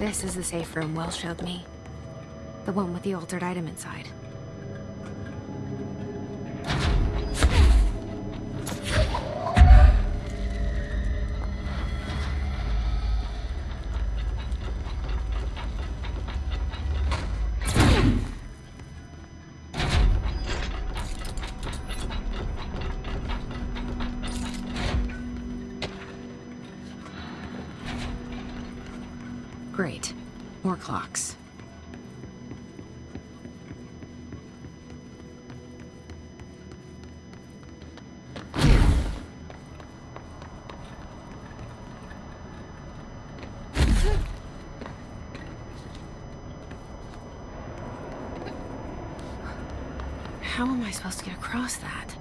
This is the safe room Will showed me. The one with the altered item inside. Great. More clocks. How am I supposed to get across that?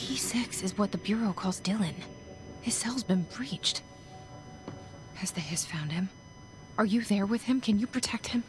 P6 is what the Bureau calls Dylan. His cell's been breached. Has the Hiss found him? Are you there with him? Can you protect him?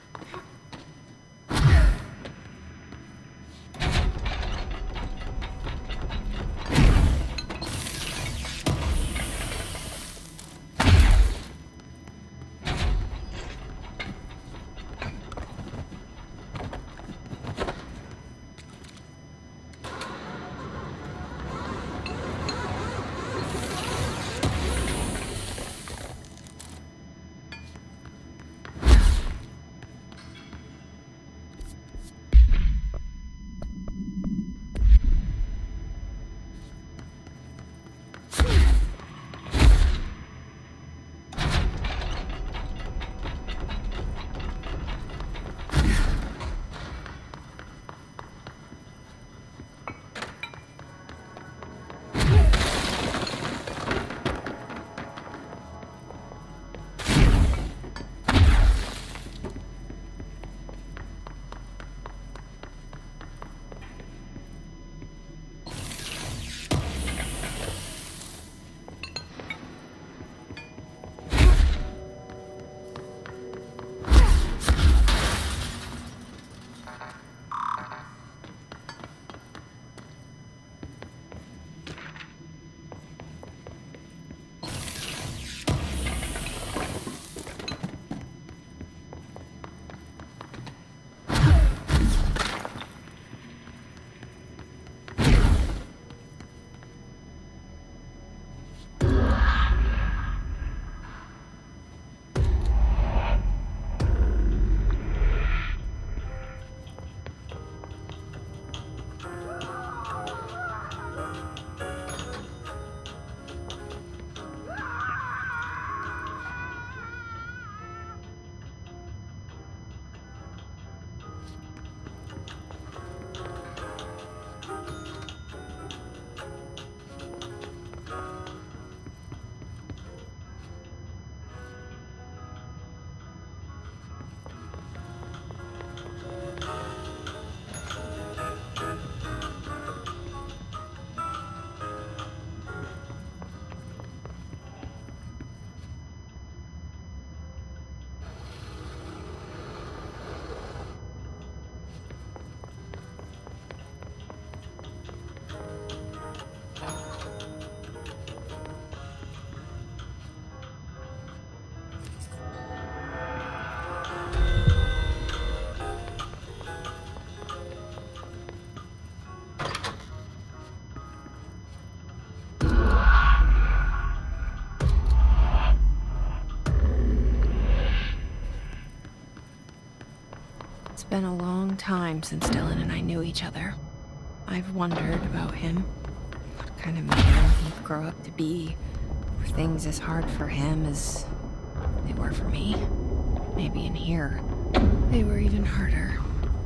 It's been a long time since Dylan and I knew each other. I've wondered about him. What kind of man he'd grow up to be. Were things as hard for him as they were for me? Maybe in here, they were even harder.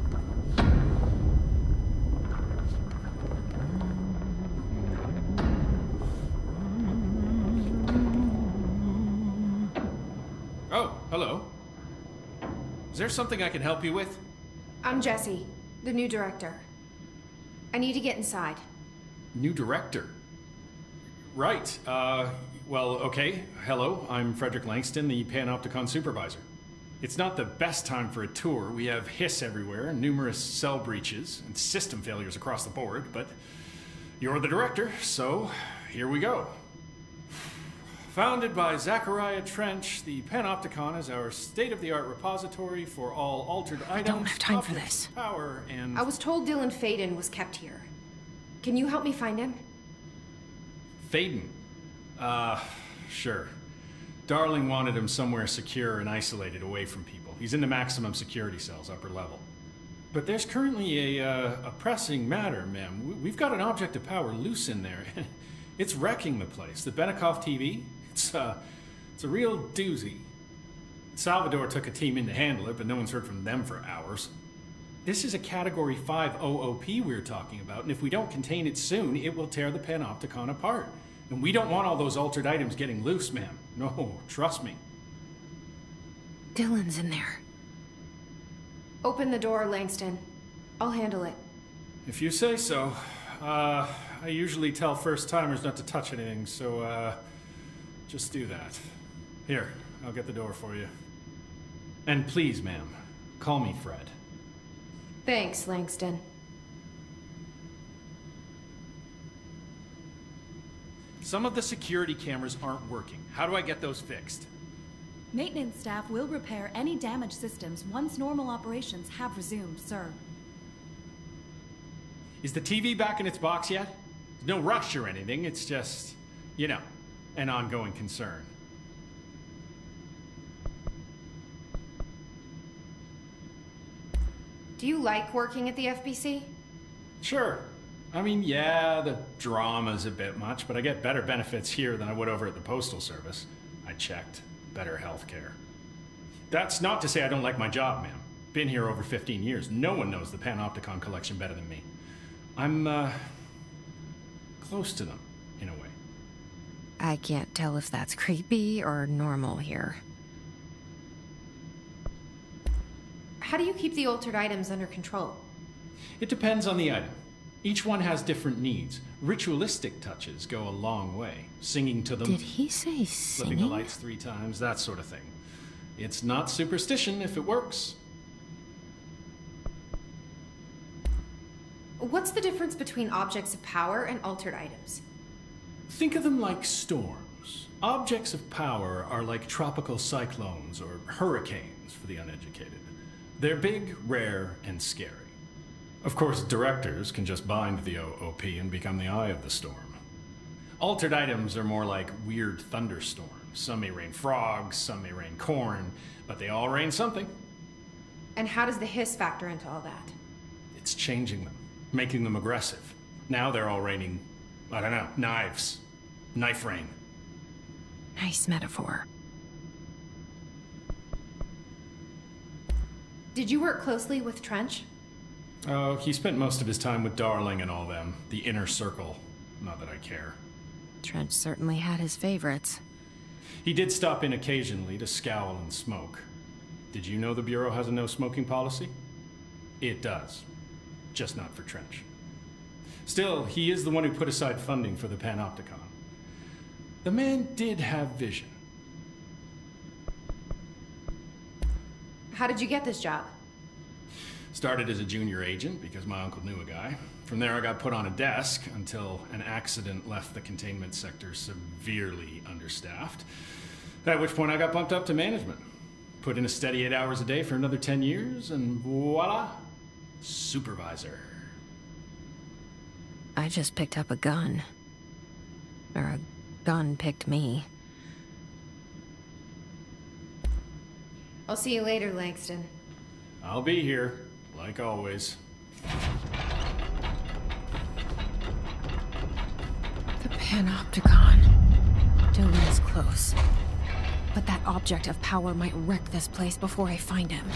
Oh, hello. Is there something I can help you with? I'm Jessie, the new director. I need to get inside. New director? Right. Well, okay. Hello, I'm Frederick Langston, the Panopticon Supervisor. It's not the best time for a tour. We have hiss everywhere, numerous cell breaches, and system failures across the board, but you're the director, so here we go. Founded by Zachariah Trench, the Panopticon is our state-of-the-art repository for all altered items. I don't have time for this. Power and... I was told Dylan Faden was kept here. Can you help me find him? Faden? Sure. Darling wanted him somewhere secure and isolated away from people. He's in the maximum security cells, upper level. But there's currently a pressing matter, ma'am. We've got an object of power loose in there. It's wrecking the place. The Benicoff TV? It's a real doozy. Salvador took a team in to handle it, but no one's heard from them for hours. This is a Category 5 OOP we're talking about, and if we don't contain it soon, it will tear the Panopticon apart. And we don't want all those altered items getting loose, ma'am. No, trust me. Dylan's in there. Open the door, Langston. I'll handle it. If you say so. I usually tell first-timers not to touch anything, so, just do that. Here, I'll get the door for you. And please, ma'am, call me Fred. Thanks, Langston. Some of the security cameras aren't working. How do I get those fixed? Maintenance staff will repair any damaged systems once normal operations have resumed, sir. Is the TV back in its box yet? No rush or anything, it's just, you know, an ongoing concern. Do you like working at the FBC? Sure. I mean, yeah, the drama's a bit much, but I get better benefits here than I would over at the Postal Service. I checked. Better healthcare. That's not to say I don't like my job, ma'am. Been here over 15 years. No one knows the Panopticon collection better than me. I'm, close to them, in a way. I can't tell if that's creepy or normal here. How do you keep the altered items under control? It depends on the item. Each one has different needs. Ritualistic touches go a long way. Singing to them. Did he say flipping singing? the lights 3 times, that sort of thing. It's not superstition if it works. What's the difference between objects of power and altered items? Think of them like storms. Objects of power are like tropical cyclones or hurricanes for the uneducated. They're big, rare, and scary. Of course, directors can just bind the OOP and become the eye of the storm. Altered items are more like weird thunderstorms. Some may rain frogs, some may rain corn, but they all rain something. And how does the hiss factor into all that? It's changing them, making them aggressive. Now they're all raining, I don't know, knives. Knife rain. Nice metaphor. Did you work closely with Trench? Oh, he spent most of his time with Darling and all them. The inner circle. Not that I care. Trench certainly had his favorites. He did stop in occasionally to scowl and smoke. Did you know the Bureau has a no-smoking policy? It does. Just not for Trench. Still, he is the one who put aside funding for the Panopticon. The man did have vision. How did you get this job? Started as a junior agent because my uncle knew a guy. From there I got put on a desk until an accident left the containment sector severely understaffed. At which point I got bumped up to management. Put in a steady 8 hours a day for another 10 years and voila, Supervisor. I just picked up a gun. Or a gun picked me. I'll see you later, Langston. I'll be here, like always. The Panopticon. Dylan's close. But that object of power might wreck this place before I find him.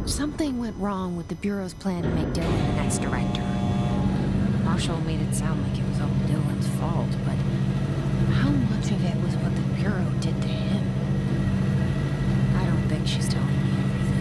Something went wrong with the Bureau's plan to make Dylan the next director. Marshall made it sound like it was all Dylan's fault, but how much of it was what the Bureau did to him? I don't think she's telling me everything.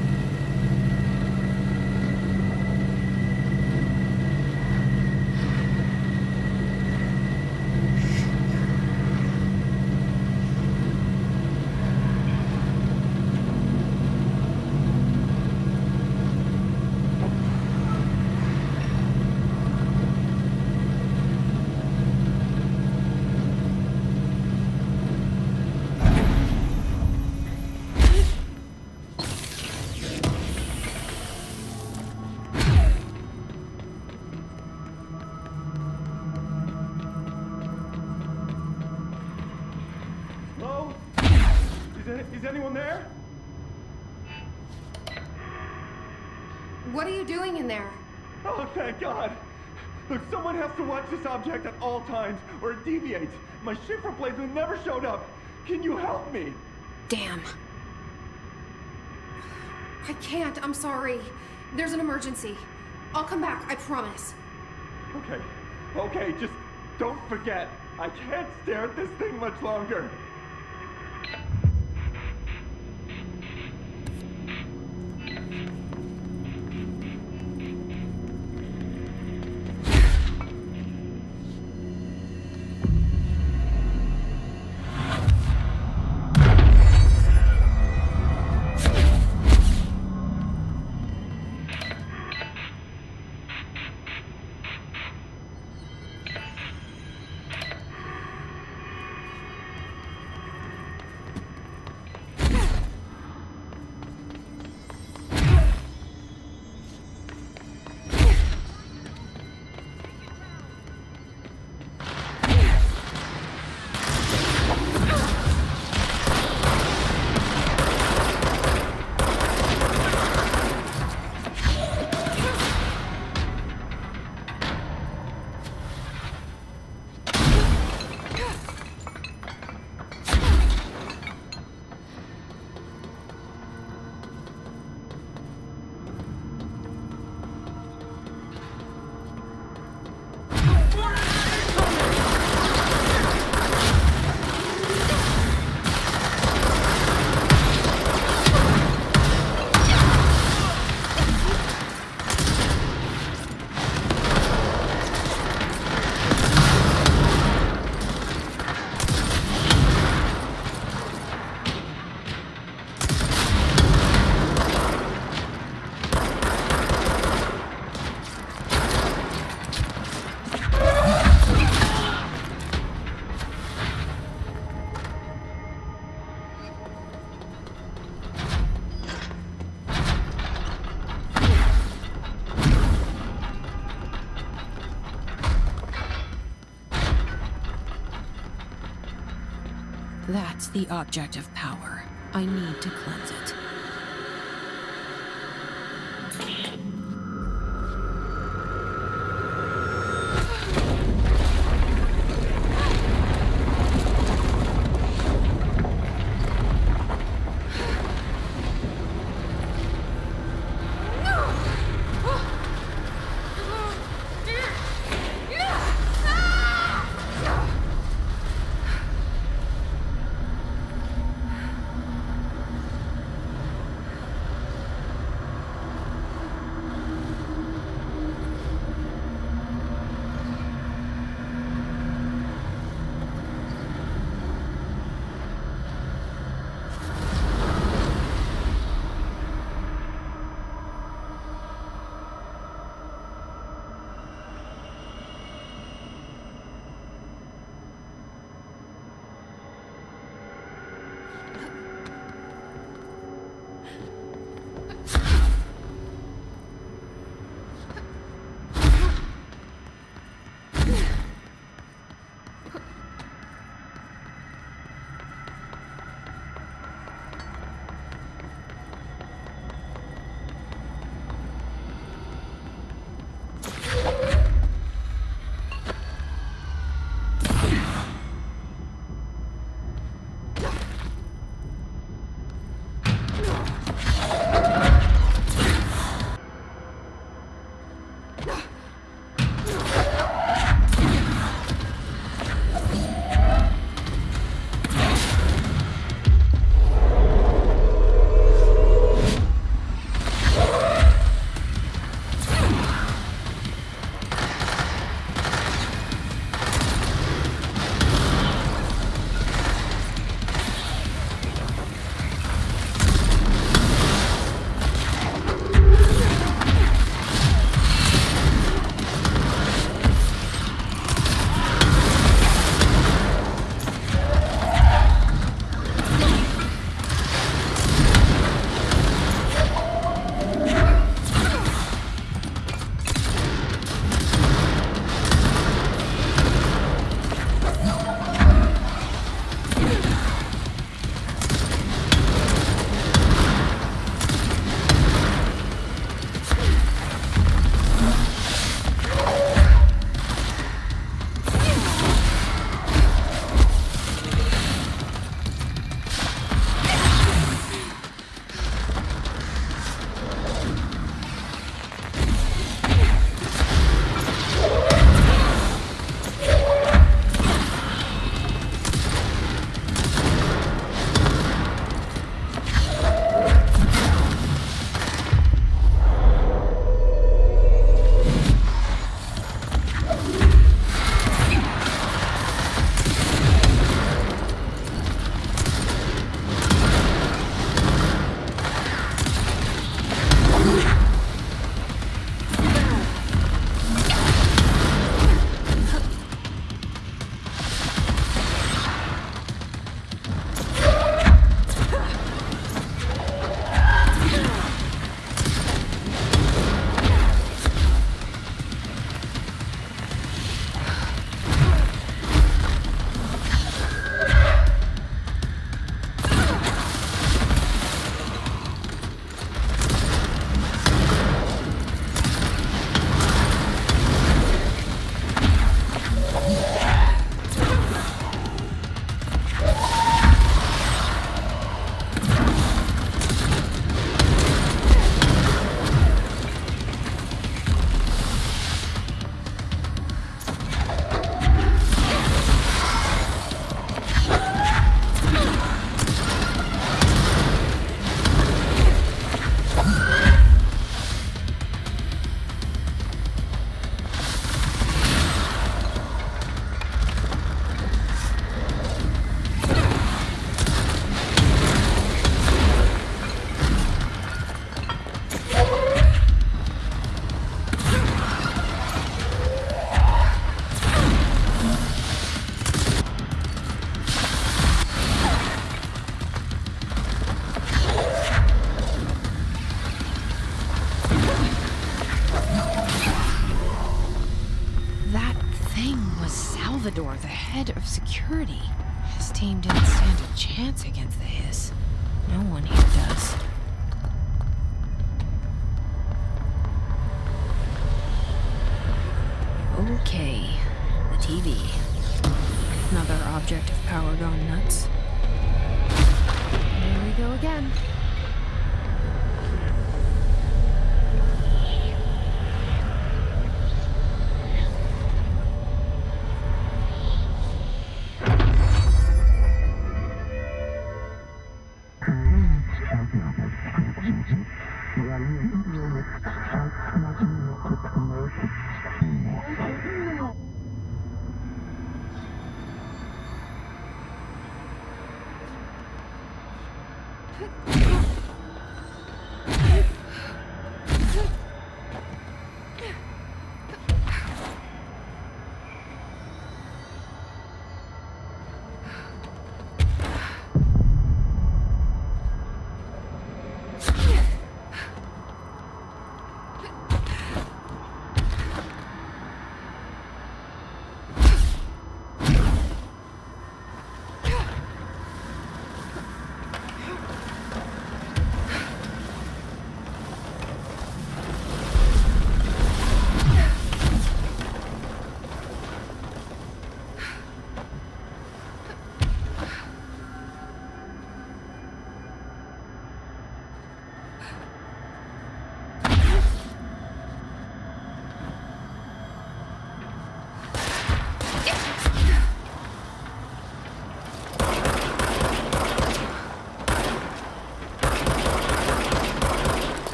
Is anyone there? What are you doing in there? Oh, thank God! Look, someone has to watch this object at all times, or it deviates. My ship replacement never showed up. Can you help me? Damn. I can't, I'm sorry. There's an emergency. I'll come back, I promise. Okay, just don't forget. I can't stare at this thing much longer. That's the object of power. I need to cleanse it. door. The head of security. His team didn't stand a chance against the Hiss. No one here does. Okay, the TV. Another object of power gone nuts. Here we go again.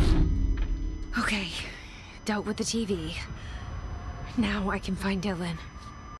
Okay, dealt with the TV. Now I can find Dylan.